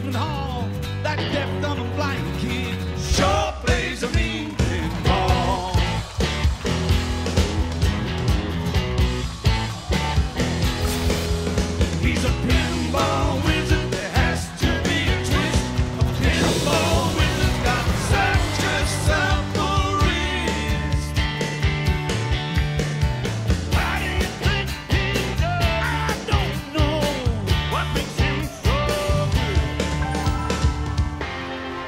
amusement hall. That deaf, dumb, and blind kid sure plays a mean pinball. He's a pinball wizard. There has to be a twist. A pinball wizard's got such a supple wrist. How do you think he does? I don't know what makes him so good.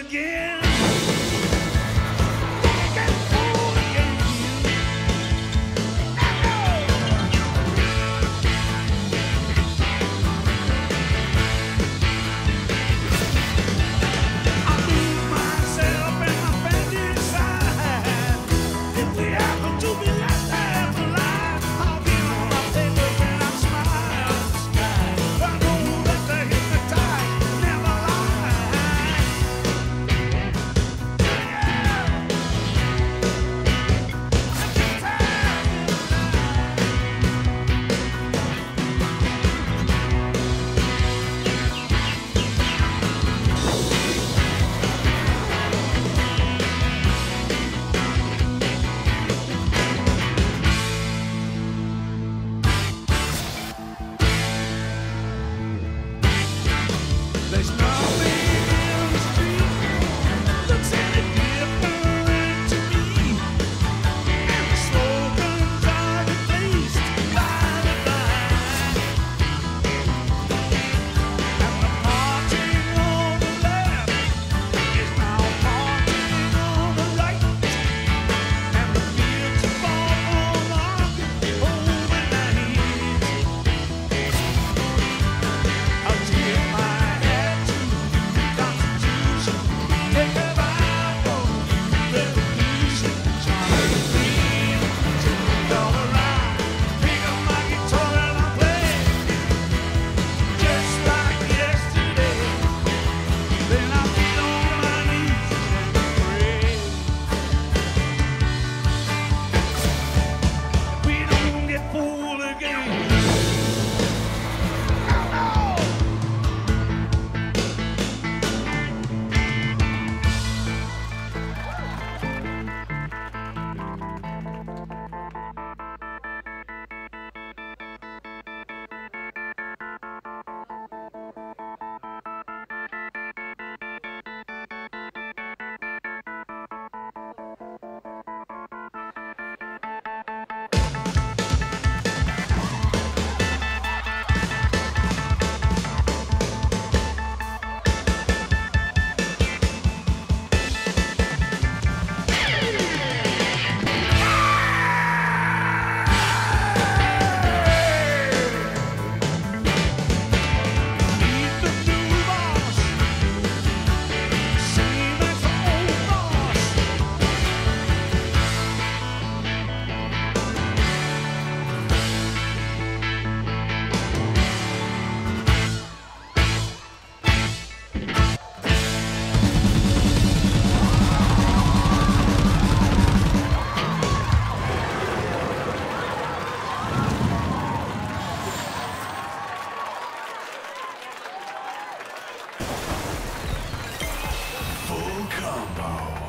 again. Don't get fooled again. I lose myself and my fantasy. If we happen to be left alive, I'll be on my paper when I smile at the sky. I know that the hypnotized never lie. There's nothing in the street looks any different to me, and the slogans are replaced by the line, and the marching on the left is now marching on the right, and the fields are far more long overnight. I'll tip my hat to the Constitution, take a Bible, revolution, Charlie Green, take all around, pick up my guitar and I'll play, just like yesterday. Then I'll get on my knees and pray. We don't get fooled again. He's the new boss, same as the old boss. Full combo.